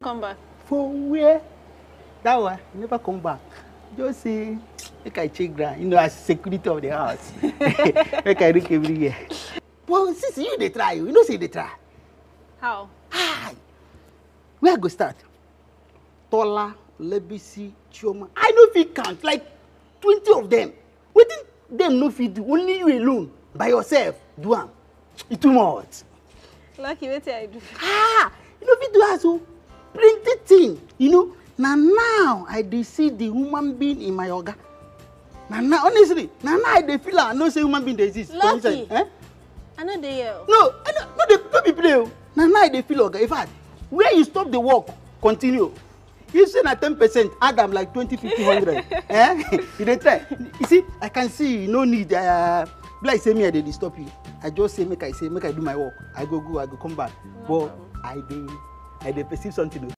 Come back. For where? That one, you never come back. Just say, make I check ground, you know, as security of the house. Make I look every year. Well, since you they try, you know, say they try. How? Hi. Where I go start? Tola, Lebisi, Chioma. I know if you count, like 20 of them. Waiting them no fit do, only you alone, by yourself, do am. It's too much. Lucky, what I do? You know if you do also plenty thing, you know. Now I dey see the human being in my yoga. Now honestly, now I dey feel I know say human being dey exist. Lucky. I know they yell. No, I know, no, they play. Now I dey feel yoga. In fact, where you stop the work, continue. You say na 10%, add them like 20, 50, 100. You dey try. You see, I can see no need. Like say me I dey disturb you. I just say make I do my work. I go, I go come back. No, but I dey perceive something.